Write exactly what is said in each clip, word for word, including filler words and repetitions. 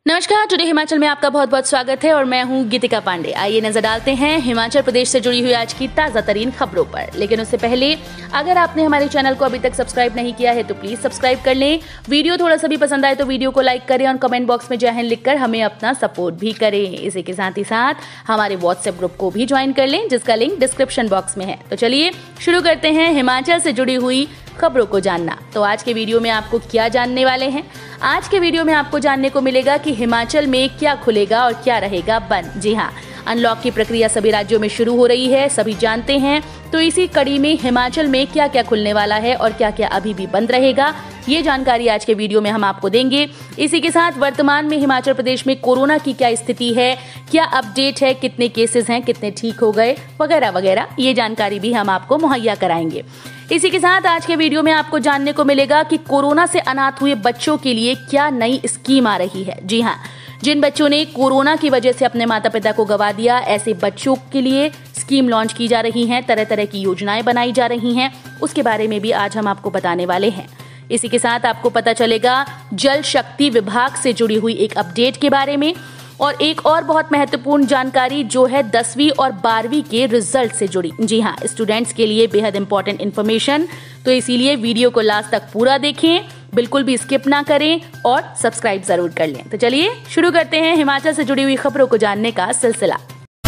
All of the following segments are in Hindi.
नमस्कार, टुडे हिमाचल में आपका बहुत बहुत स्वागत है और मैं हूं गीतिका पांडे। आइए नजर डालते हैं हिमाचल प्रदेश से जुड़ी हुई आज की ताजा तरीन खबरों पर। लेकिन उससे पहले अगर आपने हमारे चैनल को अभी तक सब्सक्राइब नहीं किया है तो प्लीज सब्सक्राइब कर लें। वीडियो थोड़ा सा भी पसंद आए तो वीडियो को लाइक करें और कमेंट बॉक्स में जय हिंद लिखकर हमें अपना सपोर्ट भी करें। इसी के साथ ही साथ हमारे व्हाट्सएप ग्रुप को भी ज्वाइन कर लें, जिसका लिंक डिस्क्रिप्शन बॉक्स में है। तो चलिए शुरू करते हैं हिमाचल से जुड़ी हुई खबरों को जानना। तो आज के वीडियो में आपको क्या जानने वाले हैं? आज के वीडियो में आपको जानने को मिलेगा कि हिमाचल में क्या खुलेगा और क्या रहेगा बंद। जी हाँ, अनलॉक की प्रक्रिया सभी राज्यों में शुरू हो रही है, सभी जानते हैं। तो इसी कड़ी में हिमाचल में क्या क्या खुलने वाला है और क्या क्या अभी भी बंद रहेगा, ये जानकारी आज के वीडियो में हम आपको देंगे। इसी के साथ वर्तमान में हिमाचल प्रदेश में कोरोना की क्या स्थिति है, क्या अपडेट है, कितने केसेस हैं, कितने ठीक हो गए, वगैरह वगैरह, ये जानकारी भी हम आपको मुहैया कराएंगे। इसी के साथ आज के वीडियो में आपको जानने को मिलेगा कि कोरोना से अनाथ हुए बच्चों के लिए क्या नई स्कीम आ रही है। जी हाँ, जिन बच्चों ने कोरोना की वजह से अपने माता पिता को गवा दिया, ऐसे बच्चों के लिए स्कीम लॉन्च की जा रही हैं, तरह तरह की योजनाएं बनाई जा रही हैं, उसके बारे में भी आज हम आपको बताने वाले हैं। इसी के साथ आपको पता चलेगा जल शक्ति विभाग से जुड़ी हुई एक अपडेट के बारे में, और एक और बहुत महत्वपूर्ण जानकारी जो है दसवीं और बारहवीं के रिजल्ट से जुड़ी। जी हाँ, स्टूडेंट्स के लिए बेहद इंपॉर्टेंट इन्फॉर्मेशन, तो इसीलिए वीडियो को लास्ट तक पूरा देखें, बिल्कुल भी स्किप ना करें और सब्सक्राइब जरूर कर लें। तो चलिए शुरू करते हैं हिमाचल से जुड़ी हुई खबरों को जानने का सिलसिला।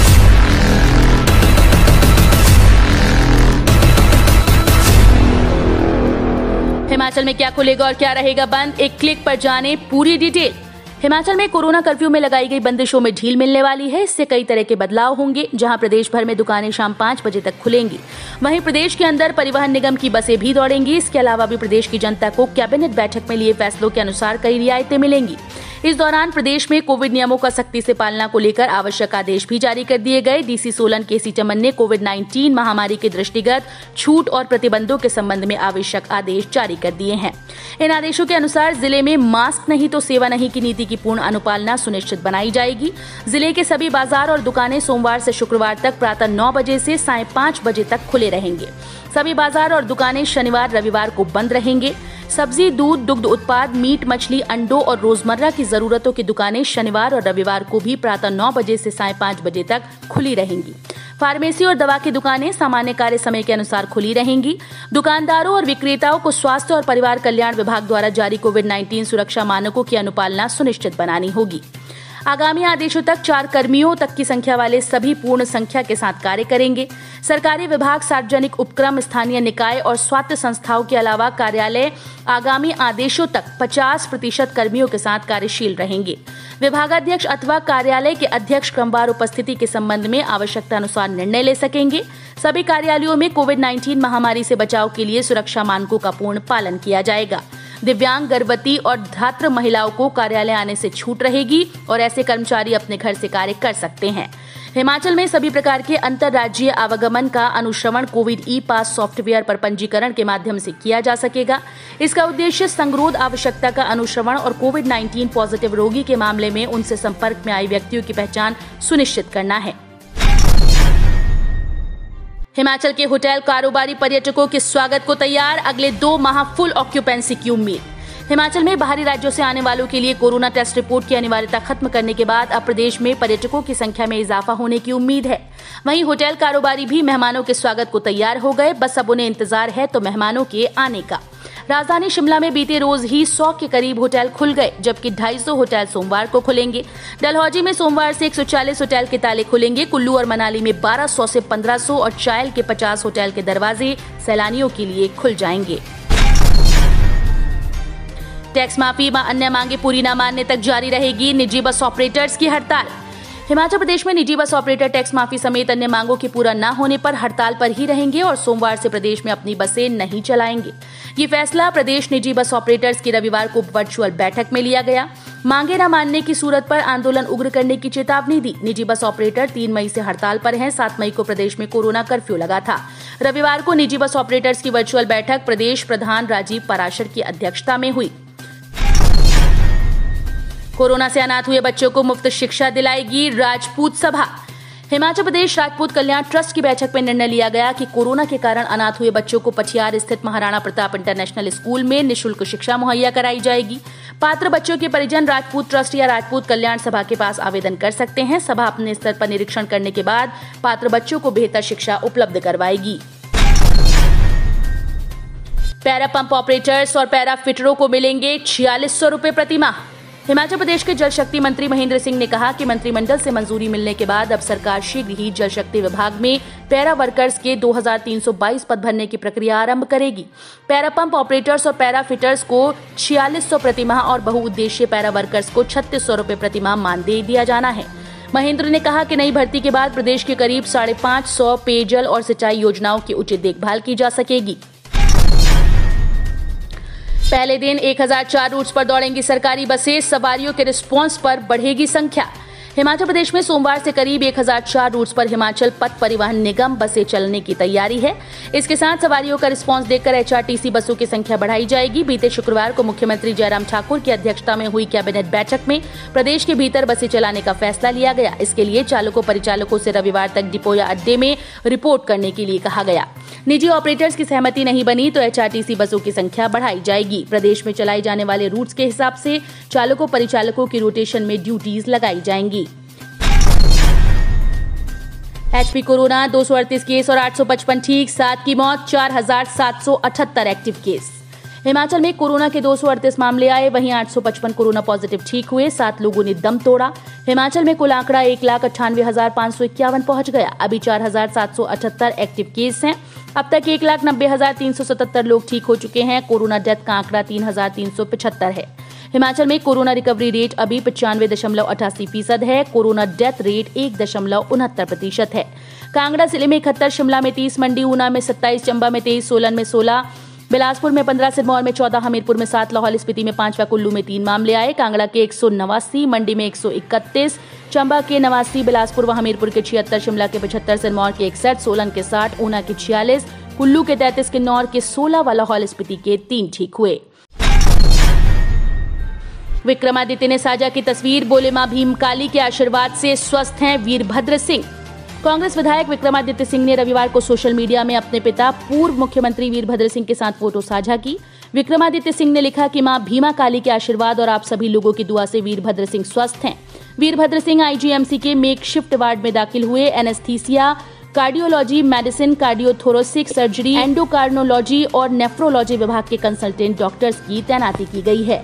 हिमाचल में क्या खुलेगा और क्या रहेगा बंद, एक क्लिक पर जाने पूरी डिटेल। हिमाचल में कोरोना कर्फ्यू में लगाई गई बंदिशों में ढील मिलने वाली है। इससे कई तरह के बदलाव होंगे। जहां प्रदेश भर में दुकानें शाम पाँच बजे तक खुलेंगी, वहीं प्रदेश के अंदर परिवहन निगम की बसें भी दौड़ेंगी। इसके अलावा भी प्रदेश की जनता को कैबिनेट बैठक में लिए फैसलों के अनुसार कई रियायतें मिलेंगी। इस दौरान प्रदेश में कोविड नियमों का सख्ती से पालना को लेकर आवश्यक आदेश भी जारी कर दिए गए। डीसी सोलन केसी चमन ने कोविड उन्नीस महामारी के दृष्टिगत छूट और प्रतिबंधों के संबंध में आवश्यक आदेश जारी कर दिए हैं। इन आदेशों के अनुसार जिले में मास्क नहीं तो सेवा नहीं की नीति की पूर्ण अनुपालना सुनिश्चित बनाई जाएगी। जिले के सभी बाजार और दुकानें सोमवार से शुक्रवार तक प्रातः नौ बजे से साय पाँच बजे तक खुले रहेंगे। सभी बाजार और दुकानें शनिवार रविवार को बंद रहेंगे। सब्जी, दूध, दुग्ध उत्पाद, मीट, मछली, अंडों और रोजमर्रा की जरूरतों की दुकानें शनिवार और रविवार को भी प्रातः नौ बजे से साय पाँच बजे तक खुली रहेंगी। फार्मेसी और दवा की दुकानें सामान्य कार्य समय के अनुसार खुली रहेंगी। दुकानदारों और विक्रेताओं को स्वास्थ्य और परिवार कल्याण विभाग द्वारा जारी कोविड उन्नीस सुरक्षा मानकों की अनुपालना सुनिश्चित बनानी होगी। आगामी आदेशों तक चार कर्मियों तक की संख्या वाले सभी पूर्ण संख्या के साथ कार्य करेंगे। सरकारी विभाग, सार्वजनिक उपक्रम, स्थानीय निकाय और स्वायत्त संस्थाओं के अलावा कार्यालय आगामी आदेशों तक पचास प्रतिशत कर्मियों के साथ कार्यशील रहेंगे। विभागाध्यक्ष अथवा कार्यालय के अध्यक्ष क्रमवार उपस्थिति के संबंध में आवश्यकता अनुसार निर्णय ले सकेंगे। सभी कार्यालयों में कोविड उन्नीस महामारी से बचाव के लिए सुरक्षा मानकों का पूर्ण पालन किया जाएगा। दिव्यांग, गर्भवती और धात्र महिलाओं को कार्यालय आने से छूट रहेगी और ऐसे कर्मचारी अपने घर से कार्य कर सकते हैं। हिमाचल में सभी प्रकार के अंतर्राज्यीय आवागमन का अनुश्रवण कोविड ई पास सॉफ्टवेयर पर पंजीकरण के माध्यम से किया जा सकेगा। इसका उद्देश्य संगरोध आवश्यकता का अनुश्रवण और कोविड उन्नीस पॉजिटिव रोगी के मामले में उनसे संपर्क में आए व्यक्तियों की पहचान सुनिश्चित करना है। हिमाचल के होटल कारोबारी पर्यटकों के स्वागत को तैयार, अगले दो माह फुल ऑक्यूपेंसी की उम्मीद। हिमाचल में बाहरी राज्यों से आने वालों के लिए कोरोना टेस्ट रिपोर्ट की अनिवार्यता खत्म करने के बाद अब प्रदेश में पर्यटकों की संख्या में इजाफा होने की उम्मीद है। वहीं होटल कारोबारी भी मेहमानों के स्वागत को तैयार हो गए, बस अब उन्हें इंतजार है तो मेहमानों के आने का। राजधानी शिमला में बीते रोज ही सौ के करीब होटल खुल गए, जबकि ढाई सौ होटल सोमवार को खुलेंगे। डलहौजी में सोमवार से एक सौ चालीस होटल के ताले खुलेंगे। कुल्लू और मनाली में बारह सौ से पंद्रह सौ और चायल के पचास होटल के दरवाजे सैलानियों के लिए खुल जाएंगे। टैक्स माफी व अन्य मांगे पूरी न मानने तक जारी रहेगी निजी बस ऑपरेटर्स की हड़ताल। हिमाचल प्रदेश में निजी बस ऑपरेटर टैक्स माफी समेत अन्य मांगों के पूरा न होने पर हड़ताल पर ही रहेंगे और सोमवार से प्रदेश में अपनी बसें नहीं चलाएंगे। ये फैसला प्रदेश निजी बस ऑपरेटर्स की रविवार को वर्चुअल बैठक में लिया गया। मांगे न मानने की सूरत पर आंदोलन उग्र करने की चेतावनी दी। निजी बस ऑपरेटर तीन मई से हड़ताल पर हैं। सात मई को प्रदेश में कोरोना कर्फ्यू लगा था। रविवार को निजी बस ऑपरेटर्स की वर्चुअल बैठक प्रदेश प्रधान राजीव पराशर की अध्यक्षता में हुई। कोरोना से अनाथ हुए बच्चों को मुफ्त शिक्षा दिलाएगी राजपूत सभा। हिमाचल प्रदेश राजपूत कल्याण ट्रस्ट की बैठक में निर्णय लिया गया कि कोरोना के कारण अनाथ हुए बच्चों को पठियार स्थित महाराणा प्रताप इंटरनेशनल स्कूल में निःशुल्क शिक्षा मुहैया कराई जाएगी। पात्र बच्चों के परिजन राजपूत ट्रस्ट या राजपूत कल्याण सभा के पास आवेदन कर सकते हैं। सभा अपने स्तर पर निरीक्षण करने के बाद पात्र बच्चों को बेहतर शिक्षा उपलब्ध करवाएगी। पैरा पंप ऑपरेटर्स और पैरा फिटरों को मिलेंगे छियालीस सौ रुपए प्रति माह। हिमाचल प्रदेश के जल शक्ति मंत्री महेंद्र सिंह ने कहा कि मंत्रिमंडल से मंजूरी मिलने के बाद अब सरकार शीघ्र ही जल शक्ति विभाग में पैरा वर्कर्स के दो हज़ार तीन सौ बाईस पद भरने की प्रक्रिया आरंभ करेगी। पैरा पंप ऑपरेटर्स और पैरा फिटर्स को छियालीस सौ प्रति माह और बहुउद्देशीय पैरा वर्कर्स को छत्तीस सौ रुपए प्रति माह मानदेय दिया जाना है। महेंद्र ने कहा कि नई भर्ती के बाद प्रदेश के करीब साढ़े पाँच सौ पेयजल और सिंचाई योजनाओं की उचित देखभाल की जा सकेगी। पहले दिन एक हज़ार चार रूट्स पर दौड़ेंगी सरकारी बसें, सवारियों के रिस्पांस पर बढ़ेगी संख्या। हिमाचल प्रदेश में सोमवार से करीब एक हज़ार चार रूट्स पर हिमाचल पथ परिवहन निगम बसें चलने की तैयारी है। इसके साथ सवारियों का रिस्पांस देखकर एचआरटीसी बसों की संख्या बढ़ाई जाएगी। बीते शुक्रवार को मुख्यमंत्री जयराम ठाकुर की अध्यक्षता में हुई कैबिनेट बैठक में प्रदेश के भीतर बसें चलाने का फैसला लिया गया। इसके लिए चालकों परिचालकों से रविवार तक डिपो या अड्डे में रिपोर्ट करने के लिए कहा गया। निजी ऑपरेटर्स की सहमति नहीं बनी तो एचआरटीसी बसों की संख्या बढ़ाई जाएगी। प्रदेश में चलाए जाने वाले रूट्स के हिसाब से चालकों परिचालकों की रोटेशन में ड्यूटीज लगाई जाएंगी। एचपी कोरोना दो सौ अड़तीस केस और आठ सौ पचपन ठीक, सात की मौत, चार हजार सात सौ अठहत्तर एक्टिव केस। हिमाचल में कोरोना के दो सौ अड़तीस मामले आए, वहीं आठ सौ पचपन कोरोना पॉजिटिव ठीक हुए, सात लोगों ने दम तोड़ा। हिमाचल में कुल आंकड़ा एक लाख अट्ठानवे हजार पाँच सौ इक्यावन पहुंच गया। अभी चार हजार सात सौ अठहत्तर एक्टिव केस हैं। अब तक एक लाख नब्बे हजार तीन सौ सतहत्तर लोग ठीक हो चुके हैं। कोरोना डेथ का आंकड़ा तीन हजार तीन सौ पचहत्तर है। हिमाचल में कोरोना रिकवरी रेट अभी पचानवे दशमलव अठासी फीसद है। कोरोना डेथ रेट एक दशमलव उनहत्तर प्रतिशत है। कांगड़ा जिले में इकहत्तर, शिमला में तीस, मंडी ऊना में सत्ताईस, चंबा में तेईस, सोलन में सोलह, बिलासपुर में पंद्रह, सिरमौर में चौदह, हमीरपुर में सात, लाहौल स्पीति में पांच व कुल्लू में तीन मामले आए। कांगड़ा के एक सौ नवासी, मंडी में एक सौ इकतीस, चंबा के नवासी, बिलासपुर व हमीरपुर के छिहत्तर, शिमला के पचहत्तर, सिरमौर के इकसठ, सोलन के साठ, ऊना के छियालीस, कुल्लू के तैंतीस, किन्नौर के सोलह व लाहौल स्पीति के तीन ठीक हुए। विक्रमादित्य ने साझा की तस्वीर, बोले मां भीमकाली के आशीर्वाद से स्वस्थ हैं वीरभद्र सिंह। कांग्रेस विधायक विक्रमादित्य सिंह ने रविवार को सोशल मीडिया में अपने पिता पूर्व मुख्यमंत्री वीरभद्र सिंह के साथ फोटो साझा की। विक्रमादित्य सिंह ने लिखा कि मां भीमा काली के आशीर्वाद और आप सभी लोगों की दुआ से वीरभद्र सिंह स्वस्थ हैं। वीरभद्र सिंह आईजीएमसी के मेकशिफ्ट वार्ड में दाखिल हुए। Anaesthesia, cardiology, medicine, cardiothoracic surgery, endocrinology और नेफ्रोलॉजी विभाग के कंसल्टेंट डॉक्टर्स की तैनाती की गई है।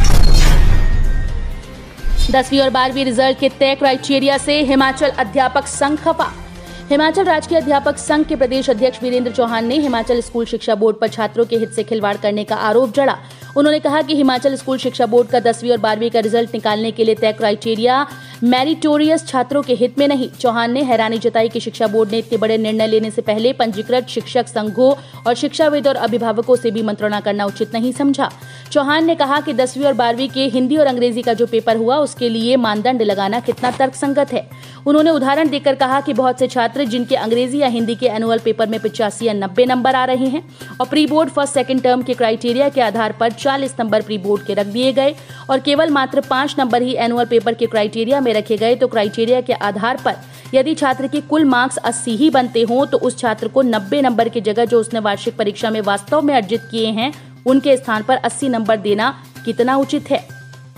दसवीं और बारहवीं रिजल्ट के तय क्राइटेरिया से हिमाचल अध्यापक संघ खफा। हिमाचल राजकीय अध्यापक संघ के प्रदेश अध्यक्ष वीरेंद्र चौहान ने हिमाचल स्कूल शिक्षा बोर्ड पर छात्रों के हित से खिलवाड़ करने का आरोप जड़ा। उन्होंने कहा कि हिमाचल स्कूल शिक्षा बोर्ड का दसवीं और बारहवीं का रिजल्ट निकालने के लिए तय क्राइटेरिया मेरिटोरियस छात्रों के हित में नहीं। चौहान ने हैरानी जताई कि शिक्षा बोर्ड ने इतने बड़े निर्णय लेने से पहले पंजीकृत शिक्षक संघों और शिक्षाविद और अभिभावकों से भी मंत्रणा करना उचित नहीं समझा। चौहान ने कहा कि दसवीं और बारहवीं के हिंदी और अंग्रेजी का जो पेपर हुआ उसके लिए मानदंड लगाना कितना तर्कसंगत है। उन्होंने उदाहरण देकर कहा कि बहुत से छात्र जिनके अंग्रेजी या हिंदी के एनुअल पेपर में पिचासी या नब्बे नंबर आ रहे हैं और pre board first second term के क्राइटेरिया के आधार पर चालीस नंबर प्री बोर्ड के रख दिए गए और केवल मात्र पांच नंबर ही एनुअल पेपर के क्राइटेरिया में रखे गए, तो क्राइटेरिया के आधार पर यदि छात्र के कुल मार्क्स अस्सी ही बनते हों तो उस छात्र को नब्बे नंबर की जगह जो उसने वार्षिक परीक्षा में वास्तव में अर्जित किए हैं उनके स्थान पर अस्सी नंबर देना कितना उचित है।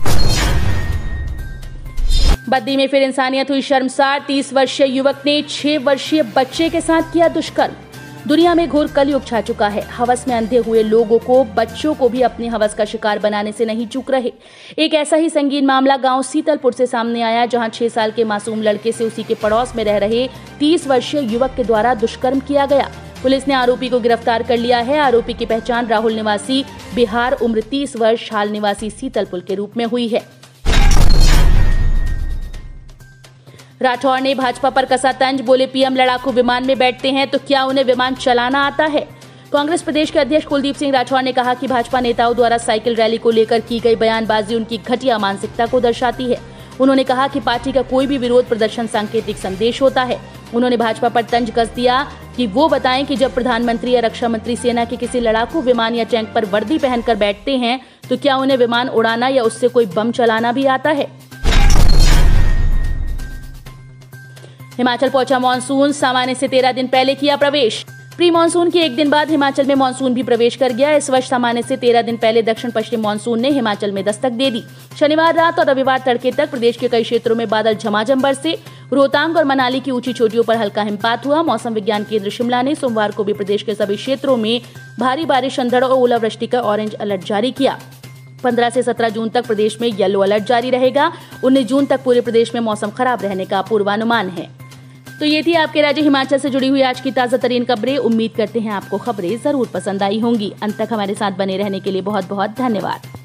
बद्दी में फिर इंसानियत हुई शर्मसार। तीस वर्षीय युवक ने छह वर्षीय बच्चे के साथ किया दुष्कर्म। दुनिया में घोर कलयुग छा चुका है। हवस में अंधे हुए लोगों को, बच्चों को भी अपनी हवस का शिकार बनाने से नहीं चूक रहे। एक ऐसा ही संगीन मामला गांव सीतलपुर से सामने आया, जहां छह साल के मासूम लड़के से उसी के पड़ोस में रह रहे तीस वर्षीय युवक के द्वारा दुष्कर्म किया गया। पुलिस ने आरोपी को गिरफ्तार कर लिया है। आरोपी की पहचान राहुल निवासी बिहार, उम्र तीस वर्ष, हाल निवासी सीतलपुर के रूप में हुई है। राठौर ने भाजपा पर कसा तंज, बोले पीएम लड़ाकू विमान में बैठते हैं तो क्या उन्हें विमान चलाना आता है। कांग्रेस प्रदेश के अध्यक्ष कुलदीप सिंह राठौर ने कहा कि भाजपा नेताओं द्वारा साइकिल रैली को लेकर की गई बयानबाजी उनकी घटिया मानसिकता को दर्शाती है। उन्होंने कहा कि पार्टी का कोई भी विरोध प्रदर्शन सांकेतिक संदेश होता है। उन्होंने भाजपा पर तंज कस दिया कि वो बताएं कि जब प्रधानमंत्री या रक्षा मंत्री सेना के किसी लड़ाकू विमान या टैंक पर वर्दी पहनकर बैठते हैं तो क्या उन्हें विमान उड़ाना या उससे कोई बम चलाना भी आता है। हिमाचल पहुंचा मानसून, सामान्य से तेरह दिन पहले किया प्रवेश। प्री मानसून के एक दिन बाद हिमाचल में मानसून भी प्रवेश कर गया। इस वर्ष सामान्य से तेरह दिन पहले दक्षिण पश्चिम मानसून ने हिमाचल में दस्तक दे दी। शनिवार रात और रविवार तड़के तक प्रदेश के कई क्षेत्रों में बादल झमाझम बरसे। रोहतांग और मनाली की ऊंची चोटियों पर हल्का हिमपात हुआ। मौसम विज्ञान केंद्र शिमला ने सोमवार को भी प्रदेश के सभी क्षेत्रों में भारी बारिश, अंधड़ और ओलावृष्टि का ऑरेंज अलर्ट जारी किया। पंद्रह से सत्रह जून तक प्रदेश में येलो अलर्ट जारी रहेगा। उन्नीस जून तक पूरे प्रदेश में मौसम खराब रहने का पूर्वानुमान है। तो ये थी आपके राज्य हिमाचल से जुड़ी हुई आज की ताजा तरीन खबरें। उम्मीद करते हैं आपको खबरें जरूर पसंद आई होंगी। अंत तक हमारे साथ बने रहने के लिए बहुत बहुत धन्यवाद।